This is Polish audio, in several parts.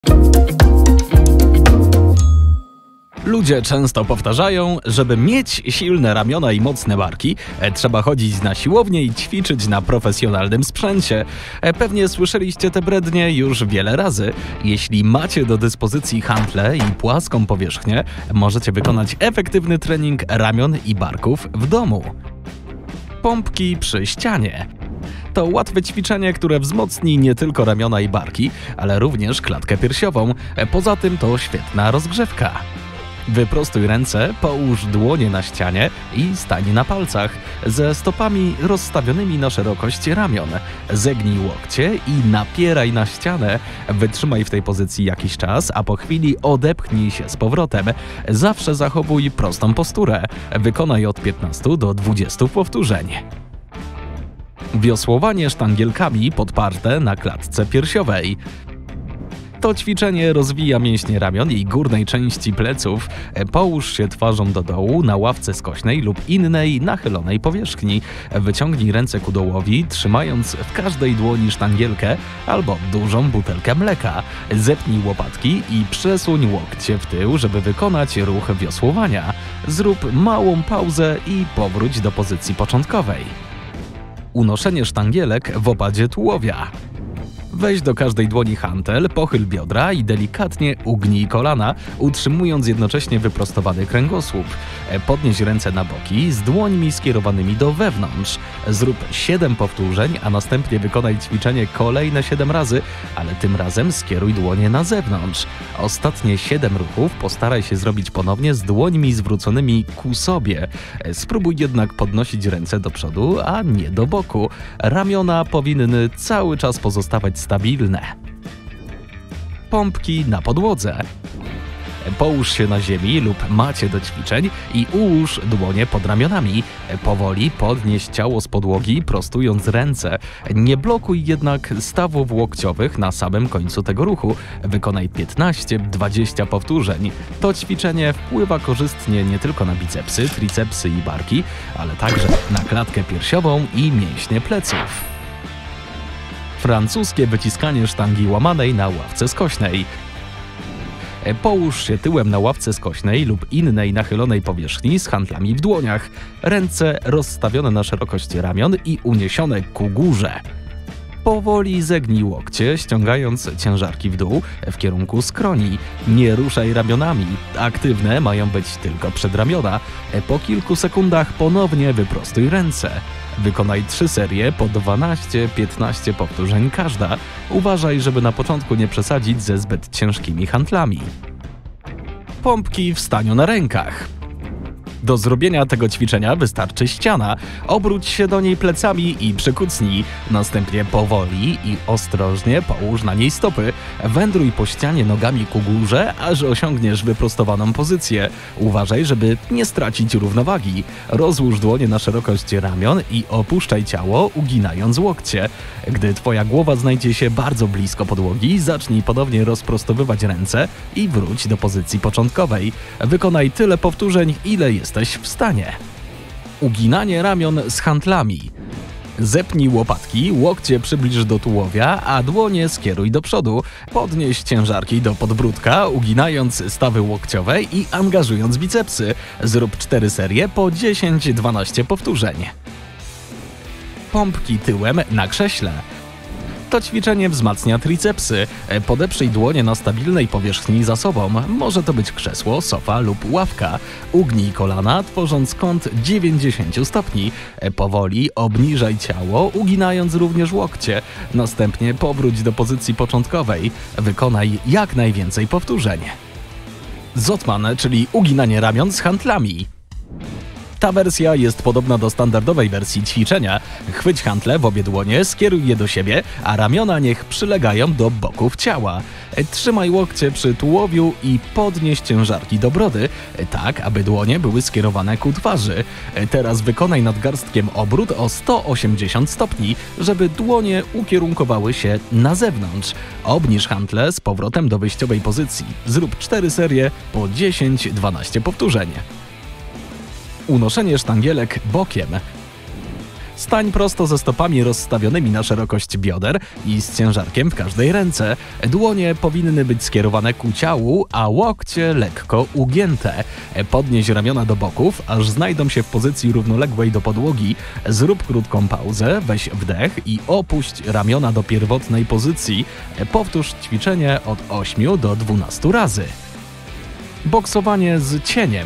Ludzie często powtarzają, żeby mieć silne ramiona i mocne barki, trzeba chodzić na siłownię i ćwiczyć na profesjonalnym sprzęcie. Pewnie słyszeliście te brednie już wiele razy. Jeśli macie do dyspozycji hantle i płaską powierzchnię, możecie wykonać efektywny trening ramion i barków w domu. Pompki przy ścianie. To łatwe ćwiczenie, które wzmocni nie tylko ramiona i barki, ale również klatkę piersiową. Poza tym to świetna rozgrzewka. Wyprostuj ręce, połóż dłonie na ścianie i stań na palcach, ze stopami rozstawionymi na szerokość ramion. Zegnij łokcie i napieraj na ścianę. Wytrzymaj w tej pozycji jakiś czas, a po chwili odepchnij się z powrotem. Zawsze zachowuj prostą posturę. Wykonaj od 15 do 20 powtórzeń. Wiosłowanie sztangielkami podparte na klatce piersiowej. To ćwiczenie rozwija mięśnie ramion i górnej części pleców. Połóż się twarzą do dołu na ławce skośnej lub innej nachylonej powierzchni. Wyciągnij ręce ku dołowi, trzymając w każdej dłoni sztangielkę albo dużą butelkę mleka. Zepnij łopatki i przesuń łokcie w tył, żeby wykonać ruch wiosłowania. Zrób małą pauzę i powróć do pozycji początkowej. Unoszenie sztangielek w opadzie tułowia. Weź do każdej dłoni hantel, pochyl biodra i delikatnie ugnij kolana, utrzymując jednocześnie wyprostowany kręgosłup. Podnieś ręce na boki z dłońmi skierowanymi do wewnątrz. Zrób 7 powtórzeń, a następnie wykonaj ćwiczenie kolejne 7 razy, ale tym razem skieruj dłonie na zewnątrz. Ostatnie 7 ruchów postaraj się zrobić ponownie z dłońmi zwróconymi ku sobie. Spróbuj jednak podnosić ręce do przodu, a nie do boku. Ramiona powinny cały czas pozostawać stabilne. Pompki na podłodze. Połóż się na ziemi lub macie do ćwiczeń i ułóż dłonie pod ramionami. Powoli podnieś ciało z podłogi, prostując ręce. Nie blokuj jednak stawów łokciowych na samym końcu tego ruchu. Wykonaj 15-20 powtórzeń. To ćwiczenie wpływa korzystnie nie tylko na bicepsy, tricepsy i barki, ale także na klatkę piersiową i mięśnie pleców. Francuskie wyciskanie sztangi łamanej na ławce skośnej. Połóż się tyłem na ławce skośnej lub innej nachylonej powierzchni z hantlami w dłoniach. Ręce rozstawione na szerokość ramion i uniesione ku górze. Powoli zegnij łokcie, ściągając ciężarki w dół w kierunku skroni. Nie ruszaj ramionami. Aktywne mają być tylko przedramiona. Po kilku sekundach ponownie wyprostuj ręce. Wykonaj 3 serie po 12-15 powtórzeń każda. Uważaj, żeby na początku nie przesadzić ze zbyt ciężkimi hantlami. Pompki w staniu na rękach. Do zrobienia tego ćwiczenia wystarczy ściana. Obróć się do niej plecami i przykucnij. Następnie powoli i ostrożnie połóż na niej stopy. Wędruj po ścianie nogami ku górze, aż osiągniesz wyprostowaną pozycję. Uważaj, żeby nie stracić równowagi. Rozłóż dłonie na szerokość ramion i opuszczaj ciało, uginając łokcie. Gdy twoja głowa znajdzie się bardzo blisko podłogi, zacznij ponownie rozprostowywać ręce i wróć do pozycji początkowej. Wykonaj tyle powtórzeń, ile jesteś w stanie. Uginanie ramion z hantlami. Zepnij łopatki, łokcie przybliż do tułowia, a dłonie skieruj do przodu. Podnieś ciężarki do podbródka, uginając stawy łokciowe i angażując bicepsy. Zrób 4 serie po 10-12 powtórzeń. Pompki tyłem na krześle. To ćwiczenie wzmacnia tricepsy. Podeprzyj dłonie na stabilnej powierzchni za sobą. Może to być krzesło, sofa lub ławka. Ugnij kolana, tworząc kąt 90 stopni. Powoli obniżaj ciało, uginając również łokcie. Następnie powróć do pozycji początkowej. Wykonaj jak najwięcej powtórzeń. Zotman, czyli uginanie ramion z hantlami. Ta wersja jest podobna do standardowej wersji ćwiczenia. Chwyć hantle w obie dłonie, skieruj je do siebie, a ramiona niech przylegają do boków ciała. Trzymaj łokcie przy tułowiu i podnieś ciężarki do brody, tak aby dłonie były skierowane ku twarzy. Teraz wykonaj nadgarstkiem obrót o 180 stopni, żeby dłonie ukierunkowały się na zewnątrz. Obniż hantle z powrotem do wyjściowej pozycji. Zrób 4 serie po 10-12 powtórzeń. Unoszenie sztangielek bokiem. Stań prosto ze stopami rozstawionymi na szerokość bioder i z ciężarkiem w każdej ręce. Dłonie powinny być skierowane ku ciału, a łokcie lekko ugięte. Podnieś ramiona do boków, aż znajdą się w pozycji równoległej do podłogi. Zrób krótką pauzę, weź wdech i opuść ramiona do pierwotnej pozycji. Powtórz ćwiczenie od 8 do 12 razy. Boksowanie z cieniem.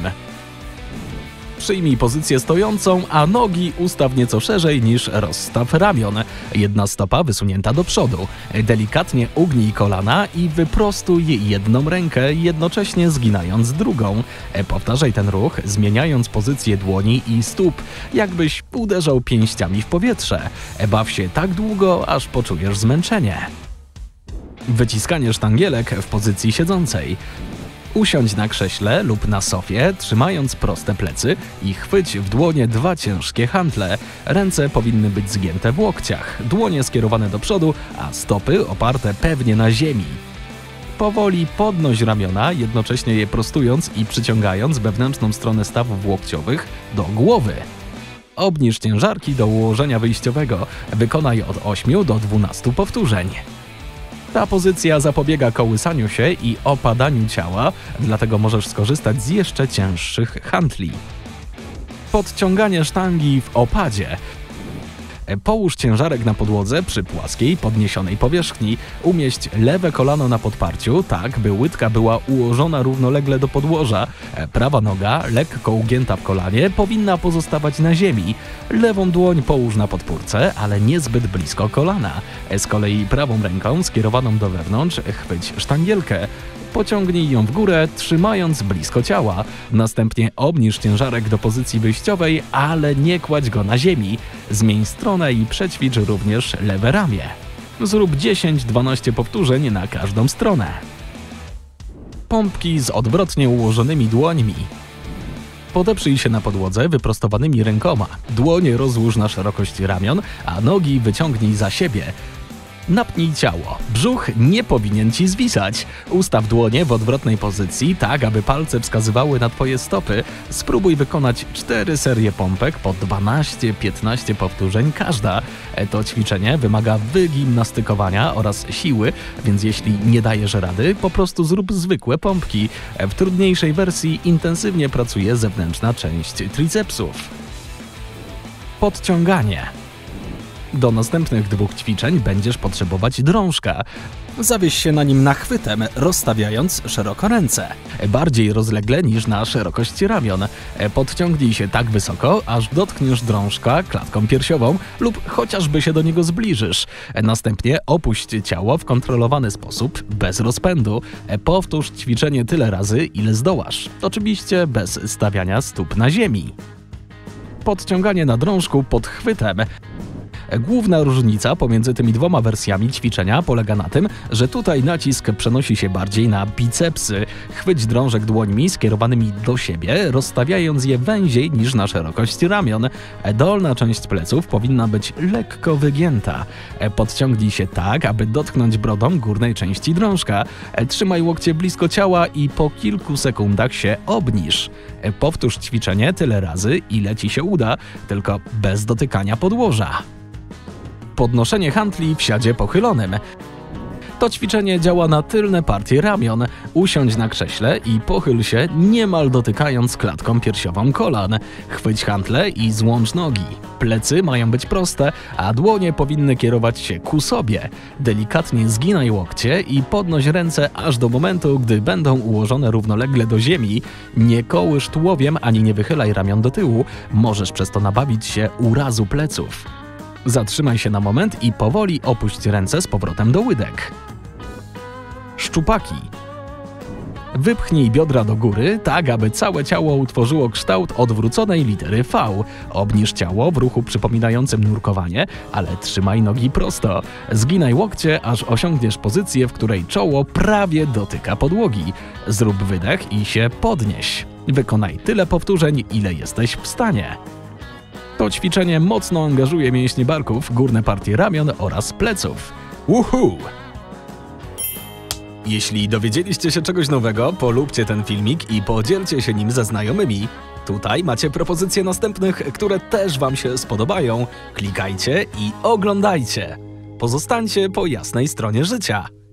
Przyjmij pozycję stojącą, a nogi ustaw nieco szerzej niż rozstaw ramion. Jedna stopa wysunięta do przodu. Delikatnie ugnij kolana i wyprostuj jedną rękę, jednocześnie zginając drugą. Powtarzaj ten ruch, zmieniając pozycję dłoni i stóp, jakbyś uderzał pięściami w powietrze. Baw się tak długo, aż poczujesz zmęczenie. Wyciskanie sztangielek w pozycji siedzącej. Usiądź na krześle lub na sofie, trzymając proste plecy i chwyć w dłonie 2 ciężkie hantle. Ręce powinny być zgięte w łokciach, dłonie skierowane do przodu, a stopy oparte pewnie na ziemi. Powoli podnoś ramiona, jednocześnie je prostując i przyciągając wewnętrzną stronę stawów łokciowych do głowy. Obniż ciężarki do ułożenia wyjściowego. Wykonaj od 8 do 12 powtórzeń. Ta pozycja zapobiega kołysaniu się i opadaniu ciała, dlatego możesz skorzystać z jeszcze cięższych hantli. Podciąganie sztangi w opadzie. Połóż ciężarek na podłodze przy płaskiej, podniesionej powierzchni. Umieść lewe kolano na podparciu, tak by łydka była ułożona równolegle do podłoża. Prawa noga, lekko ugięta w kolanie, powinna pozostawać na ziemi. Lewą dłoń połóż na podpórce, ale niezbyt blisko kolana. Z kolei prawą ręką skierowaną do wewnątrz chwyć sztangielkę. Pociągnij ją w górę, trzymając blisko ciała. Następnie obniż ciężarek do pozycji wyjściowej, ale nie kładź go na ziemi. Zmień stronę i przećwicz również lewe ramię. Zrób 10-12 powtórzeń na każdą stronę. Pompki z odwrotnie ułożonymi dłońmi. Podeprzyj się na podłodze wyprostowanymi rękoma. Dłonie rozłóż na szerokość ramion, a nogi wyciągnij za siebie. Napnij ciało. Brzuch nie powinien ci zwisać. Ustaw dłonie w odwrotnej pozycji, tak aby palce wskazywały na twoje stopy. Spróbuj wykonać 4 serie pompek po 12-15 powtórzeń każda. To ćwiczenie wymaga wygimnastykowania oraz siły, więc jeśli nie dajesz rady, po prostu zrób zwykłe pompki. W trudniejszej wersji intensywnie pracuje zewnętrzna część tricepsów. Podciąganie. Do następnych 2 ćwiczeń będziesz potrzebować drążka. Zawieś się na nim nachwytem, rozstawiając szeroko ręce, bardziej rozlegle niż na szerokość ramion. Podciągnij się tak wysoko, aż dotkniesz drążka klatką piersiową lub chociażby się do niego zbliżysz. Następnie opuść ciało w kontrolowany sposób, bez rozpędu. Powtórz ćwiczenie tyle razy, ile zdołasz. Oczywiście bez stawiania stóp na ziemi. Podciąganie na drążku pod chwytem. Główna różnica pomiędzy tymi 2 wersjami ćwiczenia polega na tym, że tutaj nacisk przenosi się bardziej na bicepsy. Chwyć drążek dłońmi skierowanymi do siebie, rozstawiając je węziej niż na szerokość ramion. Dolna część pleców powinna być lekko wygięta. Podciągnij się tak, aby dotknąć brodą górnej części drążka. Trzymaj łokcie blisko ciała i po kilku sekundach się obniż. Powtórz ćwiczenie tyle razy, ile ci się uda, tylko bez dotykania podłoża. Podnoszenie hantli w siadzie pochylonym. To ćwiczenie działa na tylne partie ramion. Usiądź na krześle i pochyl się, niemal dotykając klatką piersiową kolan. Chwyć hantle i złącz nogi. Plecy mają być proste, a dłonie powinny kierować się ku sobie. Delikatnie zginaj łokcie i podnoś ręce aż do momentu, gdy będą ułożone równolegle do ziemi. Nie kołysz tułowiem ani nie wychylaj ramion do tyłu. Możesz przez to nabawić się urazu pleców. Zatrzymaj się na moment i powoli opuść ręce z powrotem do łydek. Szczupaki. Wypchnij biodra do góry, tak aby całe ciało utworzyło kształt odwróconej litery V. Obniż ciało w ruchu przypominającym nurkowanie, ale trzymaj nogi prosto. Zginaj łokcie, aż osiągniesz pozycję, w której czoło prawie dotyka podłogi. Zrób wydech i się podnieś. Wykonaj tyle powtórzeń, ile jesteś w stanie. To ćwiczenie mocno angażuje mięśnie barków, górne partie ramion oraz pleców. Uhu! Jeśli dowiedzieliście się czegoś nowego, polubcie ten filmik i podzielcie się nim ze znajomymi. Tutaj macie propozycje następnych, które też Wam się spodobają. Klikajcie i oglądajcie. Pozostańcie po jasnej stronie życia.